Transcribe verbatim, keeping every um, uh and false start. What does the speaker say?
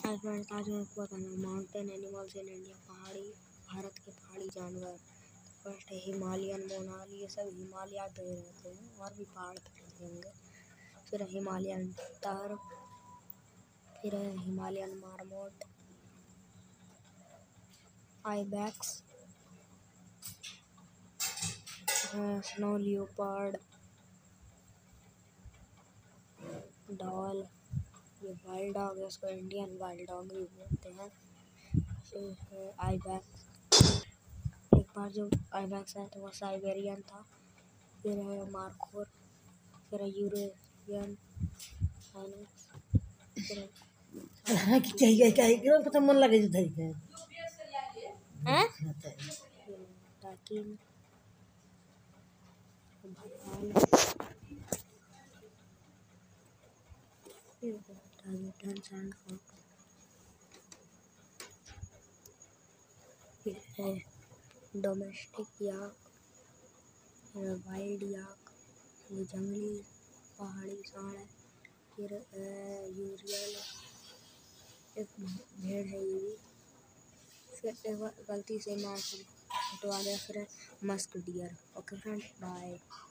आज फ्रेंड्स आज मैं आपको बताऊंगा माउंटेन एनिमल्स इन इंडिया। पहाड़ी भारत के पहाड़ी जानवर। फर्स्ट है हिमालयन मोनाल, ये सब हिमालय पे रहते हैं और भी पहाड़ पे रहते होंगे। फिर हिमालयन तार, फिर है Himalayan marmot, ibex, snow leopard, dhole, ये वाइल्ड डॉग है, इसको इंडियन वाइल्ड डॉग भी बोलते हैं। फिर है आइबैक्स। एक बार जो आइबैक्स है तो वो साइबेरियन था। फिर है मार्कोर, फिर है यूरेशियन, फिर हाँ कि चाहिए चाहिए पता मन लगे जो धरी है हैं टाकिन भगवान, फिर टाइटन सैंड फॉक्स, फिर है डोमेस्टिक याक, वाइल्ड याक, ये जंगली पहाड़ी सांड है। फिर यूरियल एक भेड़ है ये भी। फिर एक बार गलती से नाम हटवा दिया। फिर Musk dear. Okay friend, bye.